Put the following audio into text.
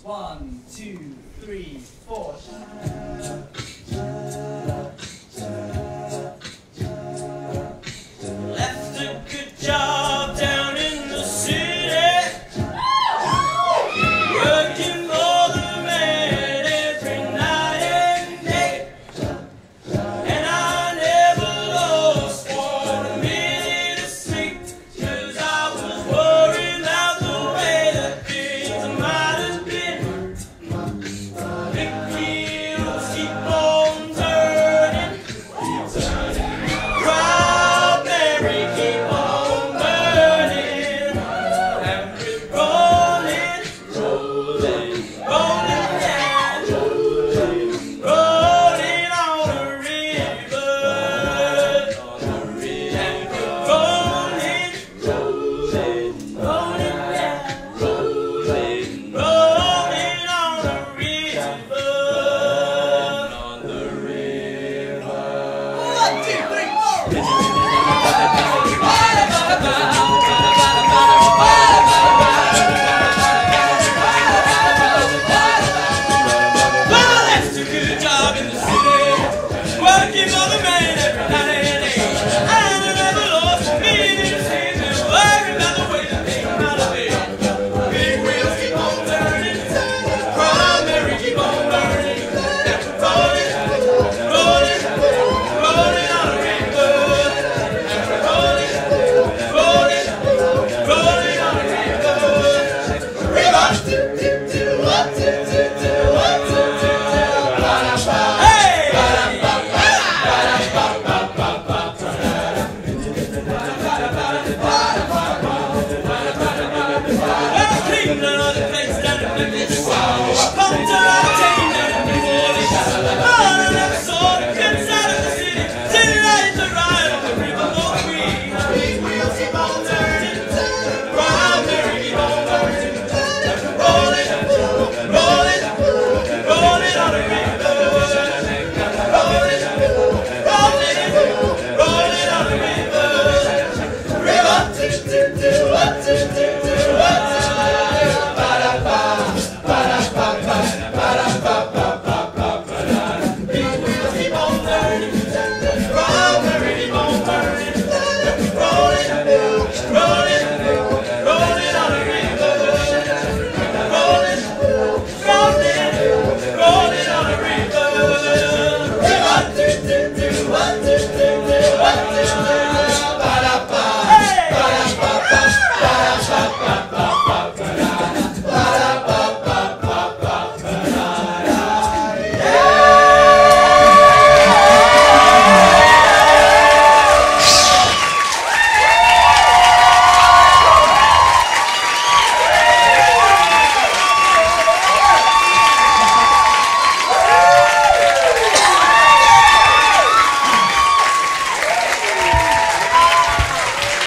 1, 2, 3, 4. Left a good job down in the city, working for the man every night and day, and I never lost 1 minute of sleep, 'cause I was worried about the way that things might have been. Big wheels keep on turning, Proud Mary keep on burning, and we're rolling, rolling, rolling down, rolling on the river, and we're rolling, rolling, rolling down, rolling, rolling on the river, on the river. 1, 2, 3, 4. Well, that's a good job in the city, working for the man every night and day. I never lost 1 minute of sleep, and worried about the way that they come out of it. Big wheels keep on turning, Proud Mary keep on burning, and we're rolling, rolling, rolling on the river, and we're rolling, rolling, rolling on the river. River. Hey! Well, Cleveland or the place down in Memphis, pumped her out of chain down in New Orleans. Oh, I never saw the good side of the city, city lights to ride on the river for free. Big wheels keep on turning, Proud Mary keep on burning, and we're rolling, rolling, rolling on the river, rolling, rolling, rolling on the river. River. Big wheels keep on turning, Proud Mary keep on burning, and we're rolling, rolling.